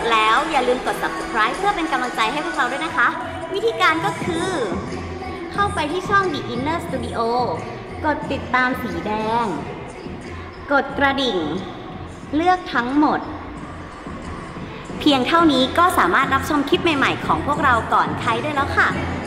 แล้วอย่าลืมกด subscribe เพื่อเป็นกำลังใจให้พวกเราด้วยนะคะวิธีการก็คือเข้าไปที่ช่อง The Inner Studio กดติดตามสีแดงกดกระดิ่งเลือกทั้งหมดเพียงเท่านี้ก็สามารถรับชมคลิปใหม่ๆของพวกเราก่อนใครได้แล้วค่ะ